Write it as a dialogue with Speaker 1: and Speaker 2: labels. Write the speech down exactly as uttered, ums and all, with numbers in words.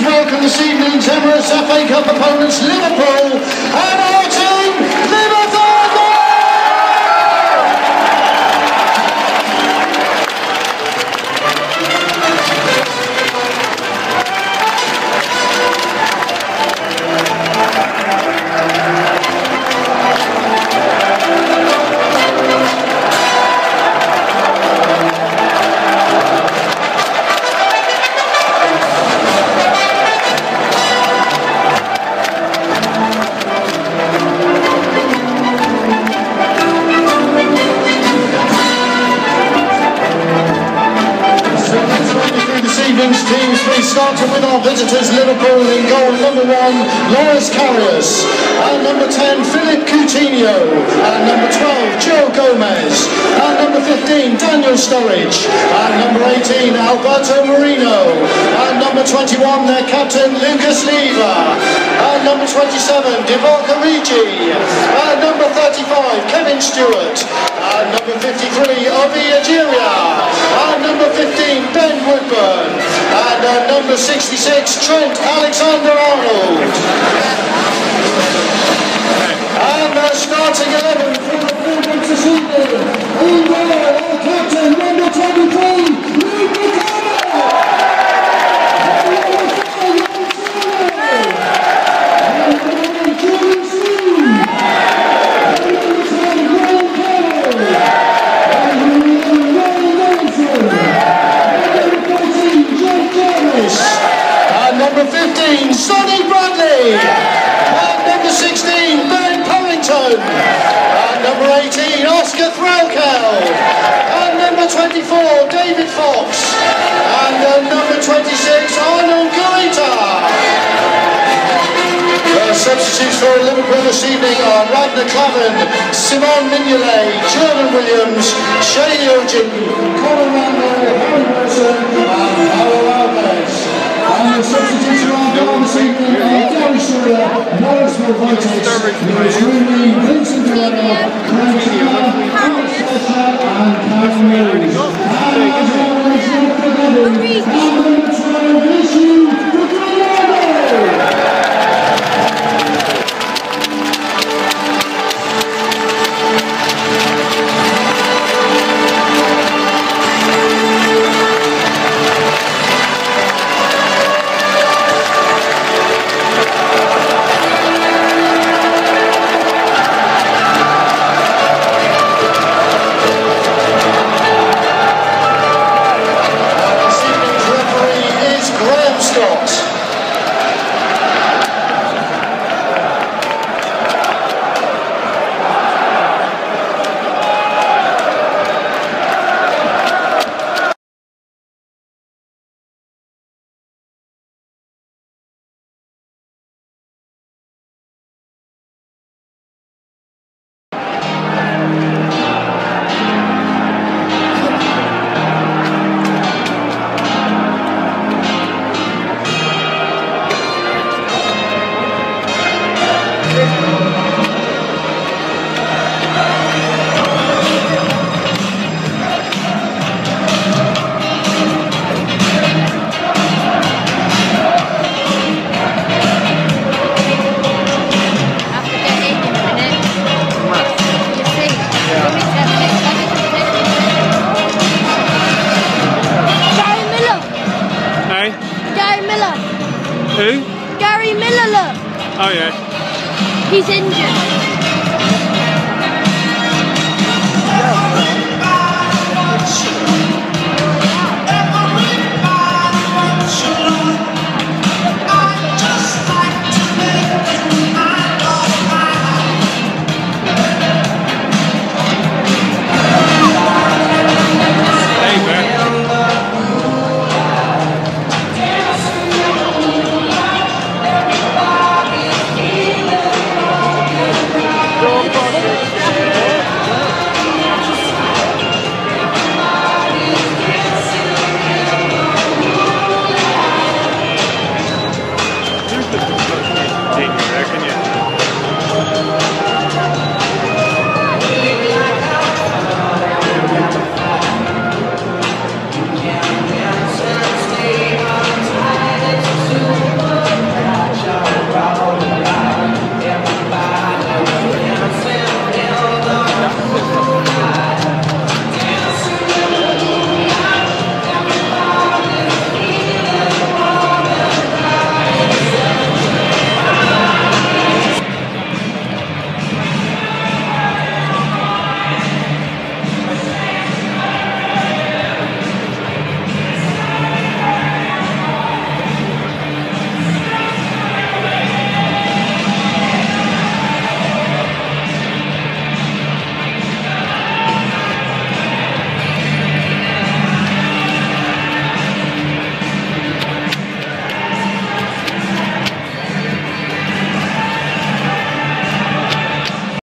Speaker 1: welcome this evening's Emirates F A Cup opponents Liverpool and our team, Plymouth Argyle! Teams, we started with our visitors Liverpool in goal. Number one, Loris Karius, and number ten, Philip Coutinho, and number twelve, Joe Gomez, and number fifteen, Daniel Sturridge, and number eighteen, Alberto Moreno, and number twenty-one, their captain Lucas Leiva, and number twenty-seven, Divock Origi, and number thirty-five, Kevin Stewart, and number fifty-three, Obi Ajiria, and number fifteen, Ben Woodburn, and uh, number sixty-six, Trent Alexander-Arnold. And uh, starting eleven for the Plymouth this evening, we will our captain, number twenty-three, Luke number fifteen, Sonny Bradley, and number sixteen, Ben Purrington, and number eighteen, Oscar Threlkel, and number twenty-four, David Fox, and uh, number twenty-six, Arnold Goita. The substitutes for Liverpool this evening are Ragnar Klavan, Simon Mignolet, Jordan Williams, Shane Eugene, Conor Randall, Harry Wilson, and Harold Alves. And the substitutes for Argyle this evening are Gary Sawyer, Lawrence Morvitis, Lewis Rooney, Vincent Guerrero, Craig Taylor, Alex Fletcher, and Karen Mills. And as always, not forgetting, and number twelve, issue for Granado!
Speaker 2: Who?
Speaker 3: Gary Miller, look.
Speaker 2: Oh yeah.
Speaker 3: He's injured.